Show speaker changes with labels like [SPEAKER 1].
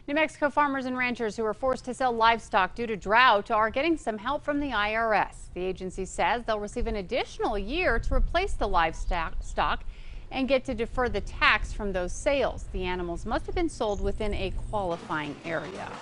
[SPEAKER 1] New Mexico farmers and ranchers who are forced to sell livestock due to drought are getting some help from the IRS. The agency says they'll receive an additional year to replace the livestock and get to defer the tax from those sales. The animals must have been sold within a qualifying area.